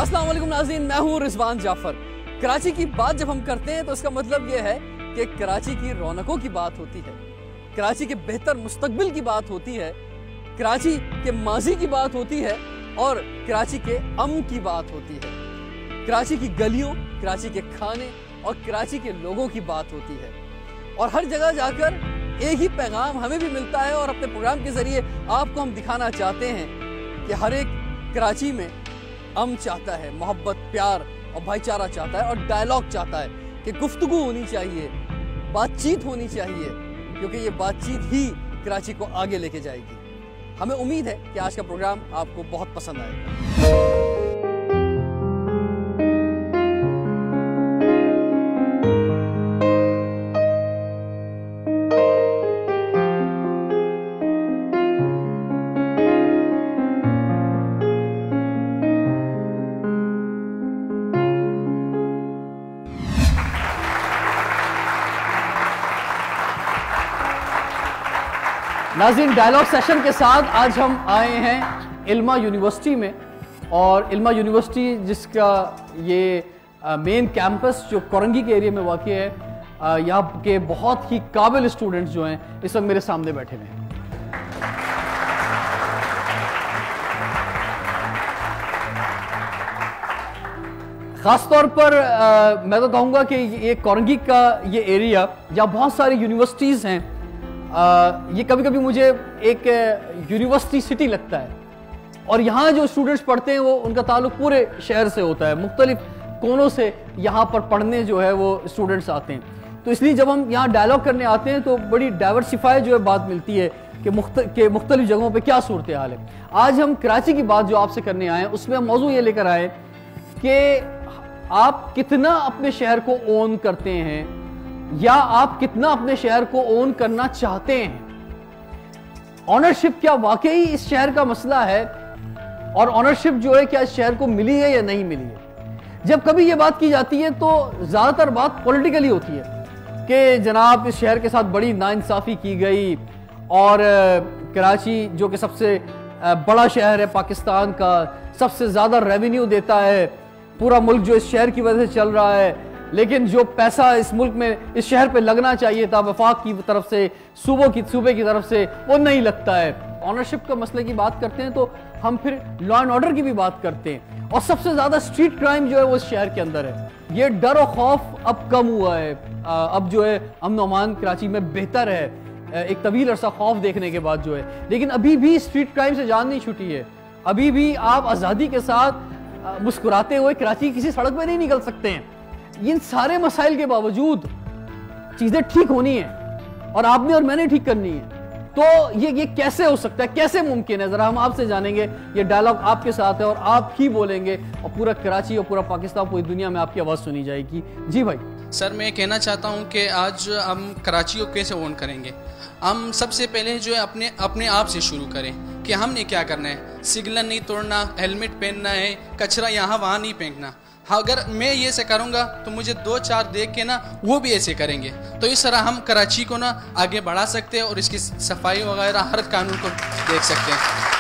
अस्सलाम वालेकुम नाज़रीन, मैं हूँ रिजवान जाफर। कराची की बात जब हम करते हैं तो इसका मतलब ये है कि कराची की रौनकों की बात होती है, कराची के बेहतर मुस्तकबिल की बात होती है, कराची के माजी की बात होती है और कराची के अमन की बात होती है। कराची की गलियों, कराची के खाने और कराची के लोगों की बात होती है। और हर जगह जाकर एक ही पैगाम हमें भी मिलता है और अपने प्रोग्राम के जरिए आपको हम दिखाना चाहते हैं कि हर एक कराची में अमन चाहता है, मोहब्बत, प्यार और भाईचारा चाहता है और डायलॉग चाहता है कि गुफ्तगू होनी चाहिए, बातचीत होनी चाहिए, क्योंकि ये बातचीत ही कराची को आगे लेके जाएगी। हमें उम्मीद है कि आज का प्रोग्राम आपको बहुत पसंद आएगा। नाज़रीन, डायलॉग सेशन के साथ आज हम आए हैं इल्मा यूनिवर्सिटी में। और इल्मा यूनिवर्सिटी जिसका ये मेन कैंपस जो कोरंगी के एरिया में वाक़ है, यहाँ के बहुत ही काबिल स्टूडेंट्स जो हैं इस वक्त मेरे सामने बैठे हुए हैं। ख़ास तौर पर मैं तो कहूँगा कि ये कोरंगी का ये एरिया जहाँ बहुत सारी यूनिवर्सिटीज़ हैं, ये कभी कभी मुझे एक यूनिवर्सिटी सिटी लगता है। और यहाँ जो स्टूडेंट्स पढ़ते हैं वो उनका ताल्लुक पूरे शहर से होता है, मुख्तलिफ कोनों से यहाँ पर पढ़ने जो है वो स्टूडेंट्स आते हैं। तो इसलिए जब हम यहाँ डायलॉग करने आते हैं तो बड़ी डाइवर्सिफाई जो है बात मिलती है कि मुख्तलिफ जगहों पे क्या सूरत हाल है। आज हम कराची की बात जो आपसे करने आए हैं उसमें हम मौजू ये लेकर आए कि आप कितना अपने शहर को ओन करते हैं या आप कितना अपने शहर को ओन करना चाहते हैं। ऑनरशिप क्या वाकई इस शहर का मसला है और ऑनरशिप जो है क्या इस शहर को मिली है या नहीं मिली है। जब कभी ये बात की जाती है तो ज्यादातर बात पॉलिटिकली होती है कि जनाब इस शहर के साथ बड़ी नाइंसाफी की गई और कराची जो कि सबसे बड़ा शहर है पाकिस्तान का, सबसे ज्यादा रेवेन्यू देता है, पूरा मुल्क जो इस शहर की वजह से चल रहा है, लेकिन जो पैसा इस मुल्क में इस शहर पे लगना चाहिए था वफाक की तरफ से, सूबे की तरफ से, वो नहीं लगता है। ऑनरशिप का मसले की बात करते हैं तो हम फिर लॉ एंड ऑर्डर की भी बात करते हैं। और सबसे ज्यादा स्ट्रीट क्राइम जो है वो इस शहर के अंदर है। ये डर और खौफ अब कम हुआ है, अब जो है अमन और अमान कराची में बेहतर है एक तवील अरसा खौफ देखने के बाद जो है। लेकिन अभी भी स्ट्रीट क्राइम से जान नहीं छूटी है। अभी भी आप आज़ादी के साथ मुस्कुराते हुए कराची की किसी सड़क पर नहीं निकल सकते हैं। इन सारे मसाइल के बावजूद चीजें ठीक होनी है और आपने और मैंने ठीक करनी है। तो ये कैसे हो सकता है, कैसे मुमकिन है, जरा हम आपसे जानेंगे। ये डायलॉग आपके साथ है और आप ही बोलेंगे और पूरा कराची और पूरा पाकिस्तान, पूरी दुनिया में आपकी आवाज सुनी जाएगी। जी भाई। सर, मैं कहना चाहता हूं कि आज हम कराची को कैसे ओन करेंगे। हम सबसे पहले जो है अपने आप से शुरू करें कि हमने क्या करना है। सिग्नल नहीं तोड़ना, हेलमेट पहनना है, कचरा यहाँ वहाँ नहीं फेंकना। हाँ, अगर मैं ये से करूँगा तो मुझे 2-4 देख के ना वो भी ऐसे करेंगे। तो इस तरह हम कराची को ना आगे बढ़ा सकते हैं और इसकी सफाई वगैरह हर कानून को देख सकते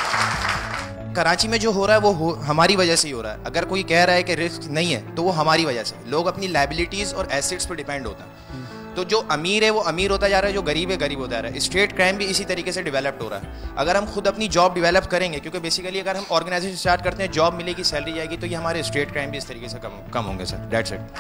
हैं। कराची में जो हो रहा है वो हमारी वजह से ही हो रहा है। अगर कोई कह रहा है कि रिस्क नहीं है तो वो हमारी वजह से। लोग अपनी लायबिलिटीज़ और एसेट्स पर डिपेंड होता है। तो जो अमीर है वो अमीर होता जा रहा है, जो गरीब है गरीब होता जा रहा है। स्ट्रीट क्राइम भी इसी तरीके से डेवलप्ड हो रहा है। अगर हम खुद अपनी जॉब डेवलप करेंगे, क्योंकि बेसिकली अगर हम ऑर्गेनाइजेशन स्टार्ट करते हैं, जॉब मिलेगी, सैलरी जाएगी, तो ये हमारे स्ट्रीट क्राइम भी इस तरीके से कम होंगे सर। That's it.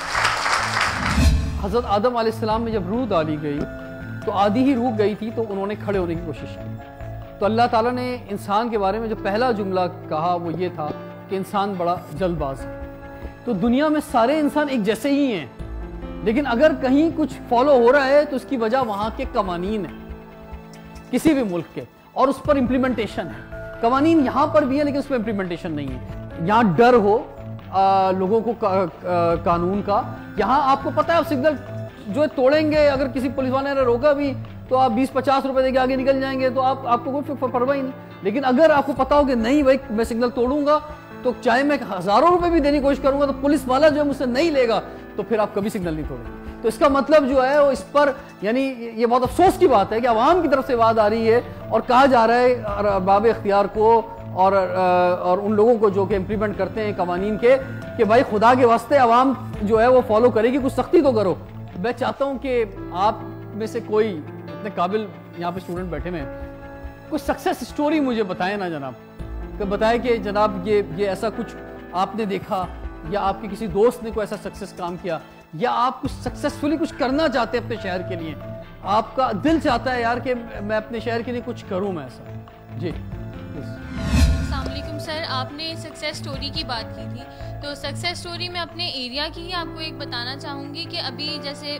हज़रत आदम अलैहिस्सलाम में जब रूह डाली गई तो आधी ही रूह गई थी, तो उन्होंने खड़े होने की कोशिश की। तो अल्लाह ताला ने इंसान के बारे में जो पहला जुमला कहा वो ये था कि इंसान बड़ा जल्दबाज है। तो दुनिया में सारे इंसान एक जैसे ही हैं, लेकिन अगर कहीं कुछ फॉलो हो रहा है तो उसकी वजह वहां के कवानीन है, किसी भी मुल्क के, और उस पर इम्प्लीमेंटेशन है। कवानीन यहां पर भी है लेकिन उस पर इम्प्लीमेंटेशन नहीं है। यहाँ डर हो लोगों को कानून का। यहाँ आपको पता है आप सिग्नल जो है तोड़ेंगे, अगर किसी पुलिस वाले ने रोका भी तो आप 20-50 रुपए देके आगे निकल जाएंगे, तो आपको कोई परवाह ही नहीं। लेकिन अगर आपको पता हो कि नहीं भाई मैं सिग्नल तोड़ूंगा तो चाहे मैं हजारों रुपए भी देने की कोशिश करूंगा तो पुलिस वाला जो है मुझसे नहीं लेगा, तो फिर आप कभी सिग्नल नहीं तोड़ेंगे। तो इसका मतलब जो है वो इस पर, यानी ये बहुत अफसोस की बात है कि अवाम की तरफ से आवाज आ रही है और कहा जा रहा है बाब इख्तियार को और उन लोगों को जो कि इम्प्लीमेंट करते हैं कवानीन के, कि भाई खुदा के वास्ते आवाम जो है वो फॉलो करेगी, कुछ सख्ती तो करो। मैं चाहता हूँ कि आप में से कोई इतने काबिल यहाँ पे स्टूडेंट बैठे हुए हैं, कुछ सक्सेस स्टोरी मुझे बताएं ना जनाब, कि बताएं कि जनाब ये ऐसा कुछ आपने देखा, या आपके किसी दोस्त ने कोई ऐसा सक्सेस काम किया, या आप कुछ सक्सेसफुली कुछ करना चाहते हैं अपने शहर के लिए, आपका दिल चाहता है यार कि मैं अपने शहर के लिए कुछ करूं मैं ऐसा। जी अस्सलाम वालेकुम सर, आपने सक्सेस स्टोरी की बात की थी, तो सक्सेस स्टोरी में अपने एरिया की ही आपको एक बताना चाहूँगी कि अभी जैसे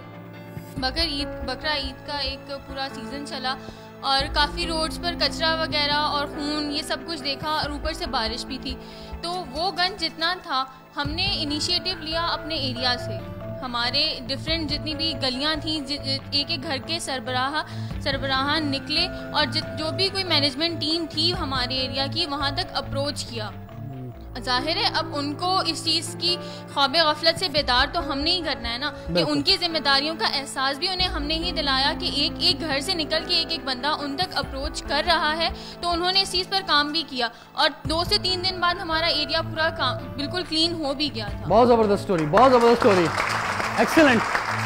बकरा ईद का एक पूरा सीज़न चला और काफ़ी रोड्स पर कचरा वगैरह और खून ये सब कुछ देखा, और ऊपर से बारिश भी थी। तो वो गन जितना था हमने इनिशिएटिव लिया अपने एरिया से, हमारे डिफरेंट जितनी भी गलियां थी, एक एक घर के सरबराह निकले और जो भी कोई मैनेजमेंट टीम थी हमारे एरिया की, वहाँ तक अप्रोच किया। जाहिर है अब उनको इस चीज़ की ख्वाब गफलत से बेदार तो हमने ही करना है ना, कि उनकी जिम्मेदारियों का एहसास भी उन्हें हमने ही दिलाया कि एक एक घर से निकल के एक एक बंदा उन तक अप्रोच कर रहा है, तो उन्होंने इस चीज़ पर काम भी किया और 2 से 3 दिन बाद हमारा एरिया पूरा बिल्कुल क्लीन हो भी गया था। बहुत ज़बरदस्त स्टोरी, बहुत ज़बरदस्त स्टोरी, एक्सीलेंट।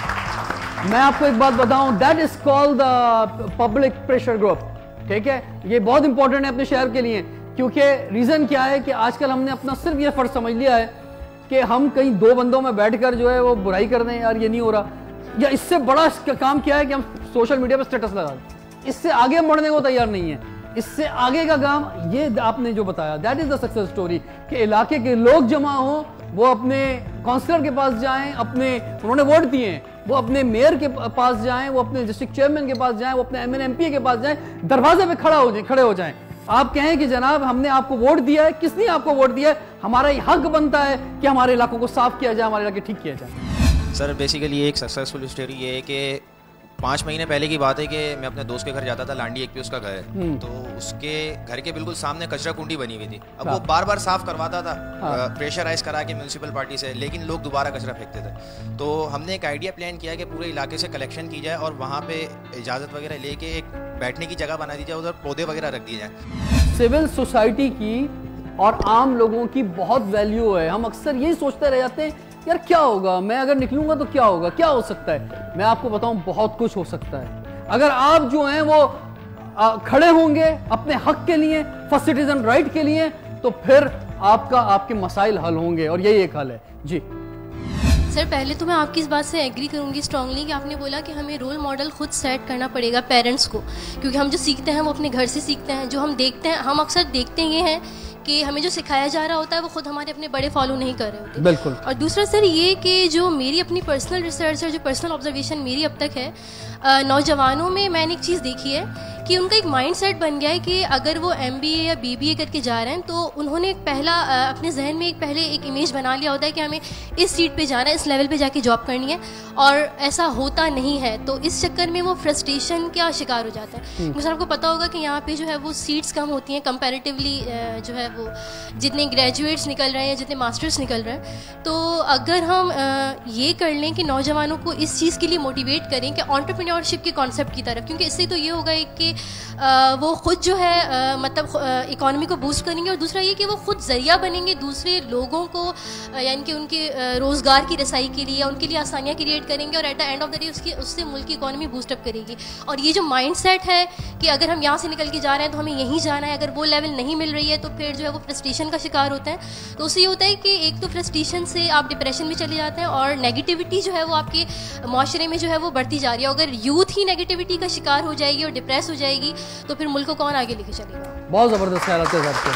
मैं आपको एक बात बताऊं, that is called the public pressure group. ठीक है, ये बहुत इंपॉर्टेंट है अपने शहर के लिए, क्योंकि रीजन क्या है कि आजकल हमने अपना सिर्फ ये फर्ज समझ लिया है कि हम कहीं 2 बंदों में बैठकर जो है वो बुराई कर दें, यार ये नहीं हो रहा, या इससे बड़ा काम क्या है कि हम सोशल मीडिया पर स्टेटस लगा दें। इससे आगे हम बढ़ने को तैयार नहीं है। इससे आगे का काम ये आपने जो बताया, that is the success story, कि इलाके के लोग जमा हो, वो अपने काउंसलर के पास जाएं, उन्होंने वोट दिए हैं, वो अपने मेयर के पास जाएं, वो अपने डिस्ट्रिक्ट चेयरमैन के पास जाएं, वो अपने एमएन एमपी के पास जाएं, दरवाजे पे खड़े हो जाएं। आप कहें कि जनाब हमने आपको वोट दिया है, किसने आपको वोट दिया है, हमारा ये हक बनता है कि हमारे इलाकों को साफ किया जाए, हमारे इलाके ठीक किया जाए। सर बेसिकली एक सक्सेसफुल स्टोरी ये है कि 5 महीने पहले की बात है कि मैं अपने दोस्त के घर जाता था, लांडी एक पे उसका घर है, तो उसके घर के बिल्कुल सामने कचरा कुंडी बनी हुई थी। अब वो बार बार साफ करवाता था, प्रेशराइज करा के म्यूनसिपल पार्टी से, लेकिन लोग दोबारा कचरा फेंकते थे। तो हमने एक आइडिया प्लान किया कि पूरे इलाके से कलेक्शन की जाए और वहाँ पे इजाज़त वगैरह लेके एक बैठने की जगह बना दी जाए, उधर पौधे वगैरह रख दिए जाए। सिविल सोसाइटी की और आम लोगों की बहुत वैल्यू है। हम अक्सर यही सोचते रह जाते हैं, यार क्या होगा, मैं अगर निकलूंगा तो क्या होगा, क्या हो सकता है। मैं आपको बताऊं बहुत कुछ हो सकता है अगर आप जो हैं वो खड़े होंगे अपने हक के लिए, फर्स्ट सिटीजन राइट के लिए, तो फिर आपके मसाइल हल होंगे, और यही एक हल है। जी सर, पहले तो मैं आपकी इस बात से एग्री करूंगी स्ट्रांगली कि आपने बोला कि हमें रोल मॉडल खुद सेट करना पड़ेगा पेरेंट्स को, क्योंकि हम जो सीखते हैं वो अपने घर से सीखते हैं। जो हम देखते हैं, हम अक्सर देखते ये हैं कि हमें जो सिखाया जा रहा होता है वो खुद हमारे अपने बड़े फॉलो नहीं कर रहे होते। बिल्कुल। और दूसरा सर ये कि जो मेरी अपनी पर्सनल रिसर्च और जो पर्सनल ऑब्जर्वेशन मेरी अब तक है, नौजवानों में मैंने एक चीज़ देखी है कि उनका एक माइंडसेट बन गया है कि अगर वो MBA या BBA करके जा रहे हैं तो उन्होंने अपने जहन में पहले एक इमेज बना लिया होता है कि हमें इस सीट पे जाना है, इस लेवल पे जाके जॉब करनी है, और ऐसा होता नहीं है। तो इस चक्कर में वो फ्रस्ट्रेशन का शिकार हो जाता है। क्योंकि आपको पता होगा कि यहाँ पे जो है वो सीट्स कम होती हैं कंपैरेटिवली, जो है वो जितने ग्रेजुएट्स निकल रहे हैं, जितने मास्टर्स निकल रहे हैं। तो अगर हम ये कर लें कि नौजवानों को इस चीज़ के लिए मोटिवेट करें कि एंटरप्रेन्योरशिप के कॉन्सेप्ट की तरफ, क्योंकि इससे तो ये होगा कि वो खुद जो है मतलब इकोनॉमी को बूस्ट करेंगे, और दूसरा ये कि वो खुद जरिया बनेंगे दूसरे लोगों को, यानी कि उनके रोज़गार की रसाई के लिए, उनके लिए आसानियाँ क्रिएट करेंगे, और at the end of the day उससे मुल्क की इकोनॉमी बूस्टअप करेगी। और ये जो माइंडसेट है कि अगर हम यहाँ से निकल के जा रहे हैं तो हमें यहीं जाना है, अगर वो लेवल नहीं मिल रही है तो फिर जो है वो फ्रस्ट्रेशन का शिकार होता है। तो उससे ये होता है कि एक तो फ्रस्ट्रेशन से आप डिप्रेशन में चले जाते हैं, और नेगेटिविटी जो है वो आपके माशरे में जो है वो बढ़ती जा रही है। अगर यूथ ही नेगेटिविटी का शिकार हो जाएगी और डिप्रेस हो जाएगी तो फिर मुल्क को कौन आगे लेके चलेगा। बहुत ज़बरदस्त ख्यालात है आपके,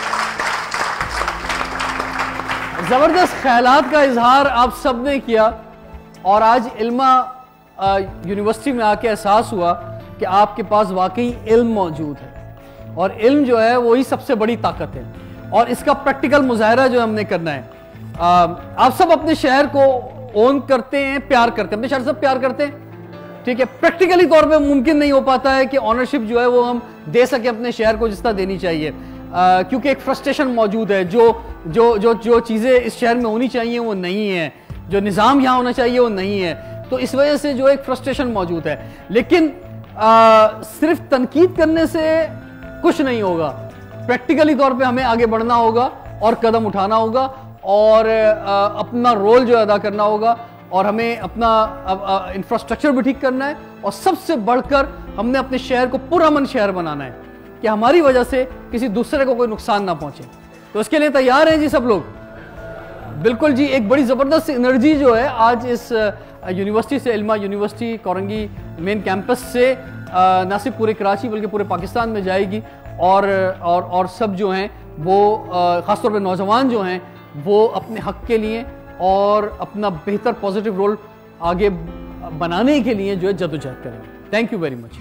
ज़बरदस्त ख्यालात का इजहार आप सब ने किया, और आज इल्मा यूनिवर्सिटी में आके एहसास हुआ कि आपके पास वाकई इल्म मौजूद है, और इल्म जो है वही सबसे बड़ी ताकत है, और इसका प्रैक्टिकल मुजाहरा जो हमने करना है। आप सब अपने शहर को ओन करते हैं, प्यार करते हैं, अपने शहर से प्यार करते हैं, ठीक है। प्रैक्टिकली तौर पे मुमकिन नहीं हो पाता है कि ऑनरशिप जो है वो हम दे सके अपने शहर को जिस तरह देनी चाहिए, क्योंकि एक फ्रस्ट्रेशन मौजूद है। जो चीज़ें इस शहर में होनी चाहिए वो नहीं है, जो निज़ाम यहाँ होना चाहिए वो नहीं है, तो इस वजह से जो एक फ्रस्ट्रेशन मौजूद है। लेकिन सिर्फ तनकीद करने से कुछ नहीं होगा, प्रैक्टिकली तौर पे हमें आगे बढ़ना होगा और कदम उठाना होगा और अपना रोल जो अदा करना होगा और हमें अपना इंफ्रास्ट्रक्चर भी ठीक करना है और सबसे बढ़कर हमने अपने शहर को पुरअमन शहर बनाना है कि हमारी वजह से किसी दूसरे को कोई नुकसान ना पहुंचे। तो इसके लिए तैयार हैं जी सब लोग? बिल्कुल जी। एक बड़ी ज़बरदस्त एनर्जी जो है आज इस यूनिवर्सिटी से, Ilma university Korangi main campus से ना सिर्फ पूरे कराची बल्कि पूरे पाकिस्तान में जाएगी और सब जो हैं वो ख़ासतौर पे नौजवान जो हैं वो अपने हक के लिए और अपना बेहतर पॉजिटिव रोल आगे बनाने के लिए जो है जद्दोजहद करेंगे। Thank you very much.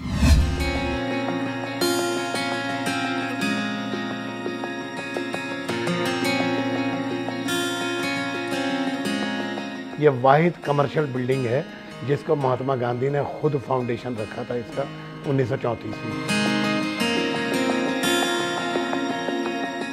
ये वाहिद कमर्शियल बिल्डिंग है जिसको महात्मा गांधी ने खुद फाउंडेशन रखा था इसका 1934 में।